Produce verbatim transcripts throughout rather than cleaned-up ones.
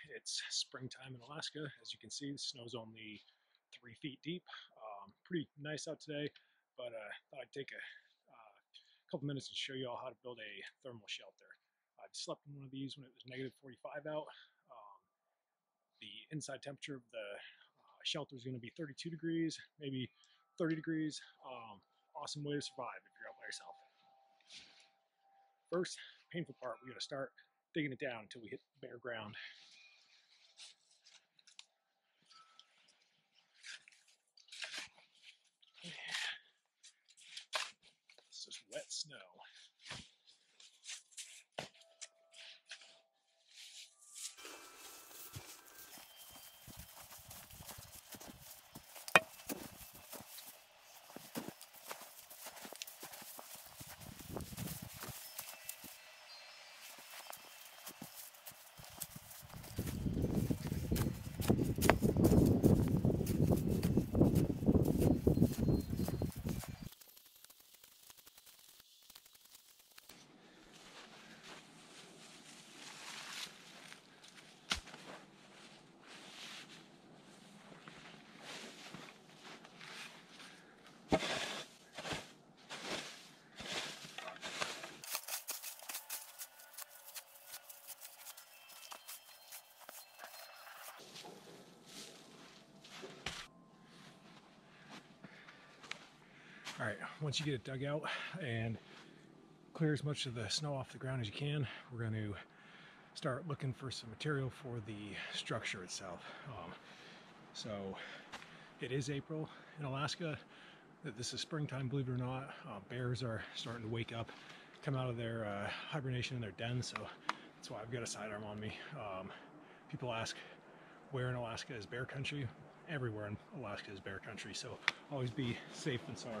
It's springtime in Alaska. As you can see, the snow's only three feet deep. Um, pretty nice out today, but uh, thought I'd take a uh, couple minutes to show you all how to build a thermal shelter. I slept in one of these when it was negative forty-five out. Um, the inside temperature of the uh, shelter is going to be thirty-two degrees, maybe thirty degrees. Um, awesome way to survive if you're out by yourself. First, painful part, we got to start digging it down until we hit bare ground. It's just wet snow. All right, once you get it dug out and clear as much of the snow off the ground as you can, we're going to start looking for some material for the structure itself. Um, so it is April in Alaska. This is springtime, believe it or not. Uh, bears are starting to wake up, come out of their uh, hibernation in their den, so that's why I've got a sidearm on me. Um, people ask where in Alaska is bear country. Everywhere in Alaska is bear country, so always be safe and sorry.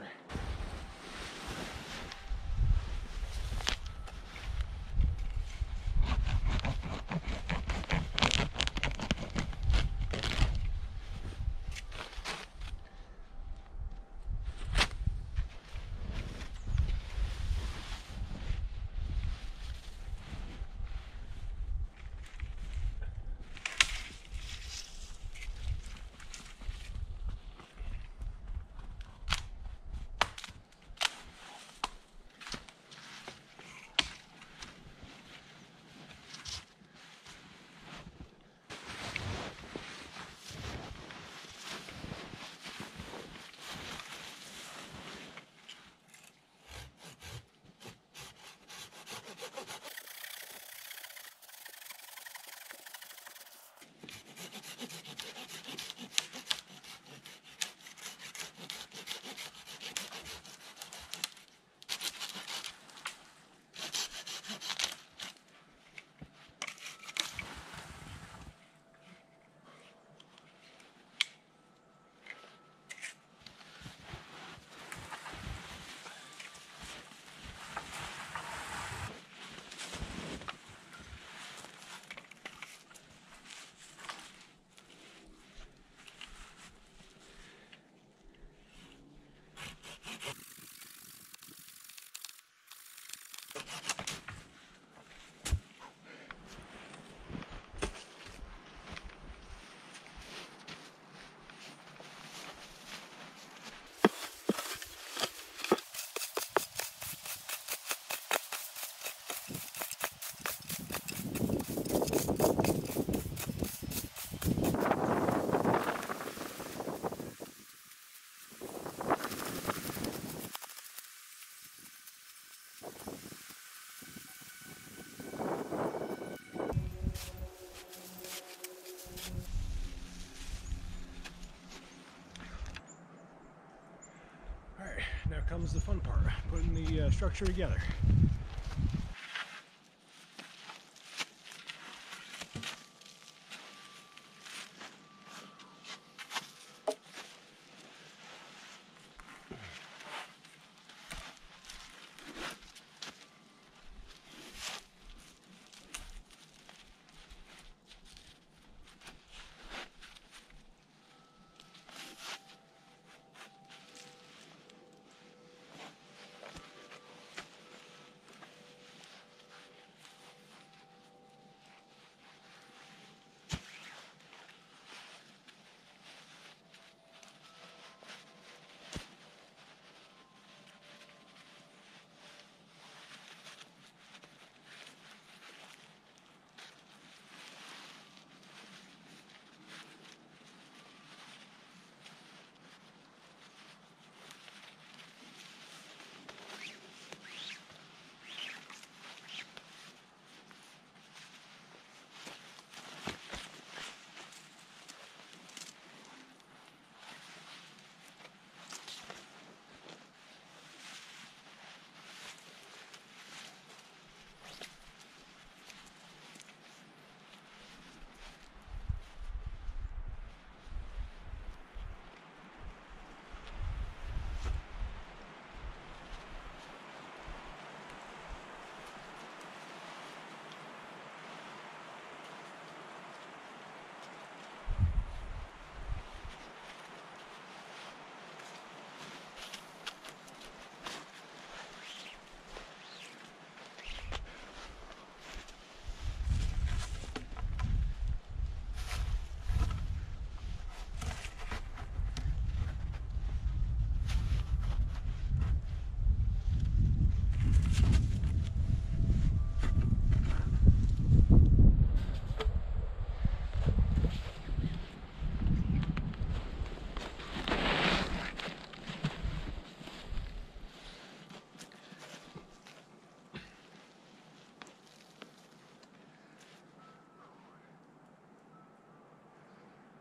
Now comes the fun part, putting the uh, structure together.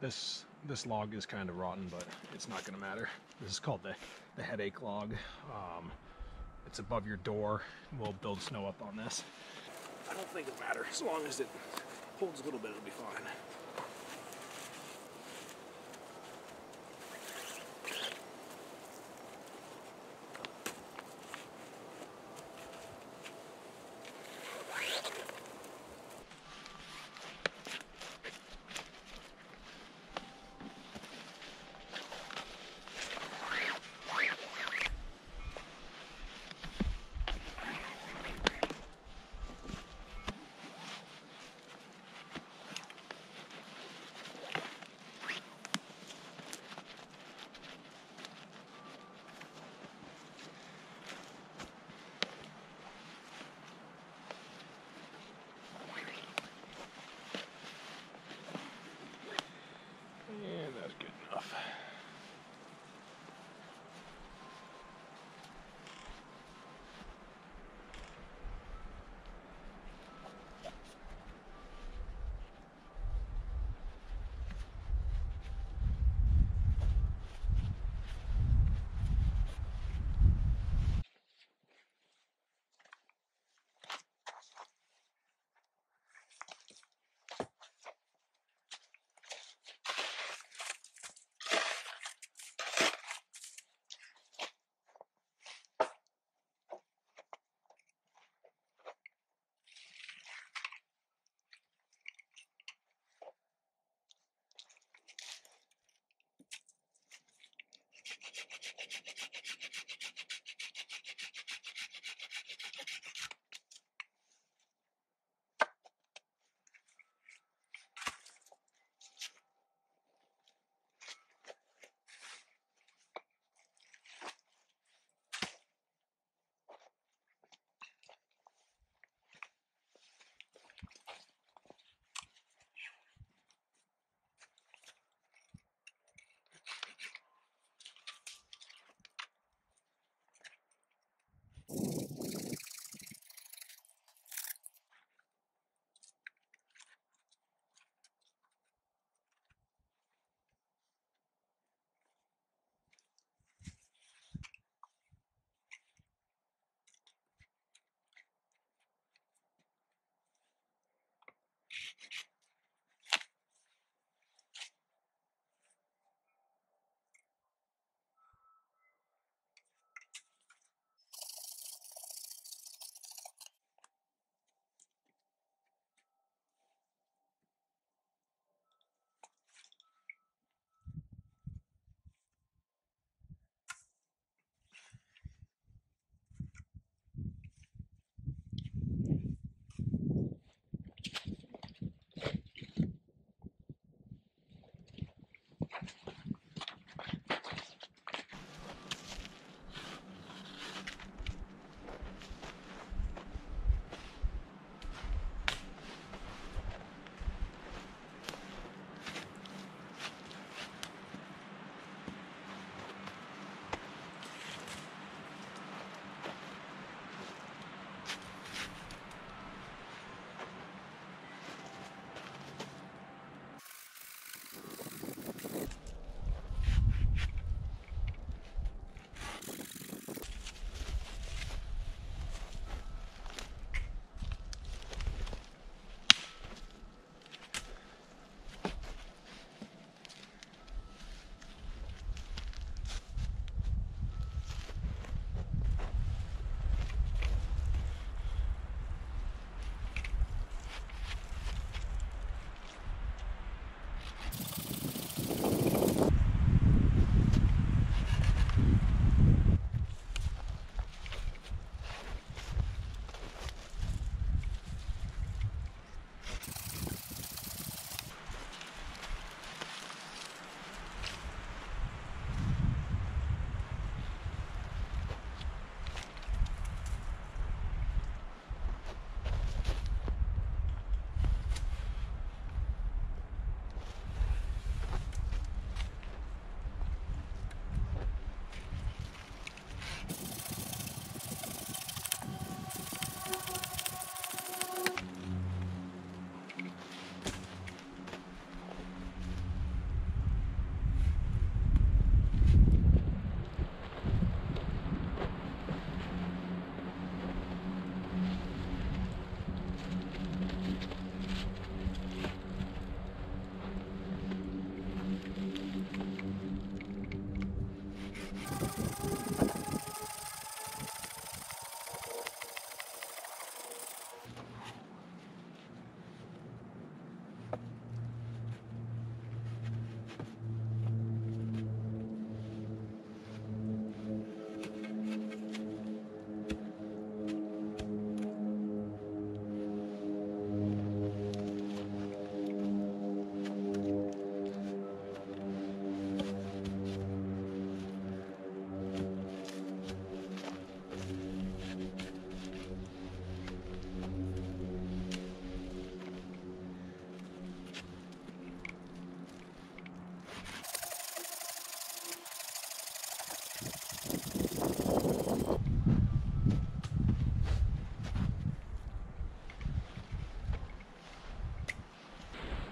This this log is kind of rotten, but it's not going to matter. This is called the, the headache log. Um, it's above your door. We'll build snow up on this. I don't think it'll matter. As long as it holds a little bit, it'll be fine.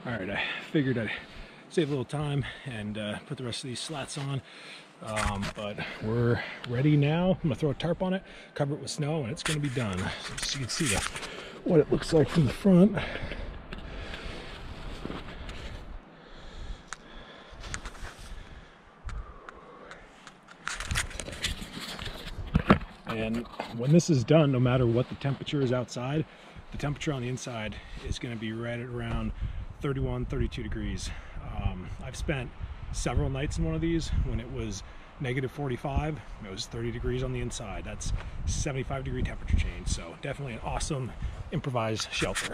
All right, I figured I'd save a little time and uh, put the rest of these slats on, um, but we're ready now. I'm gonna throw a tarp on it, cover it with snow, and it's gonna be done. So just so you can see the, what it looks like from the front. And when this is done, no matter what the temperature is outside, the temperature on the inside is going to be right at around thirty-one, thirty-two degrees. Um, I've spent several nights in one of these when it was negative forty-five. It was thirty degrees on the inside. That's seventy-five degree temperature change. So definitely an awesome improvised shelter.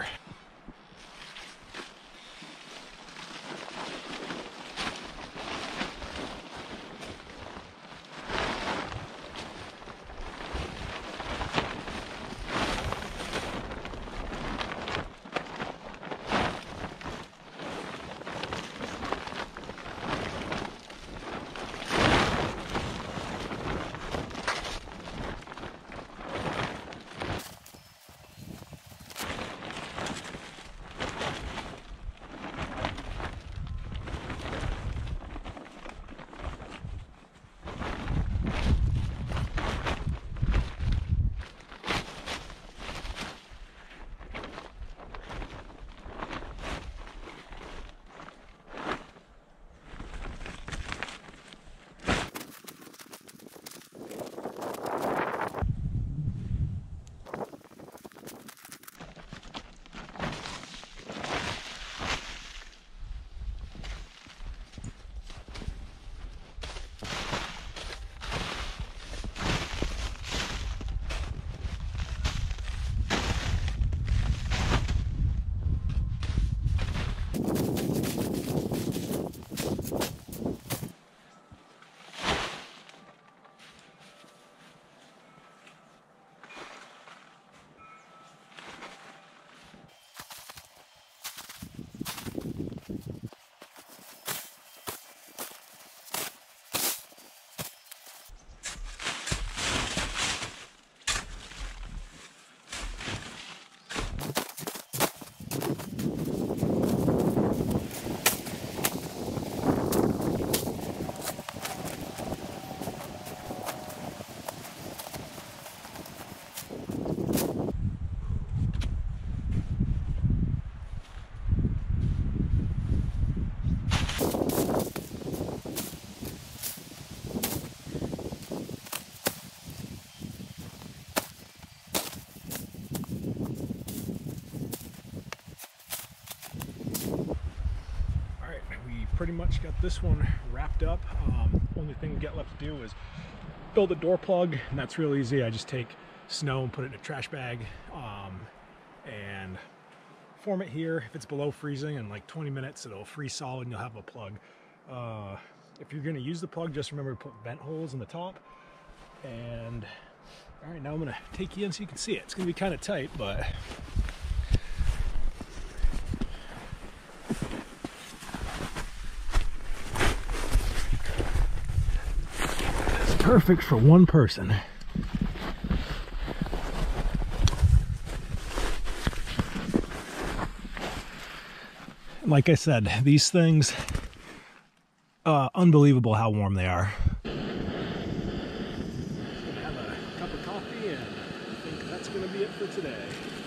Pretty much got this one wrapped up. Um, only thing we got left to do is build a door plug, and that's real easy. I just take snow and put it in a trash bag um, and form it here. If it's below freezing, in like twenty minutes it'll freeze solid and you'll have a plug. Uh, if you're going to use the plug, just remember to put vent holes in the top. And all right, now I'm going to take you in so you can see it. It's going to be kind of tight, but perfect for one person. Like I said, these things, uh, unbelievable how warm they are. Gonna have a cup of coffee, and I think that's gonna be it for today.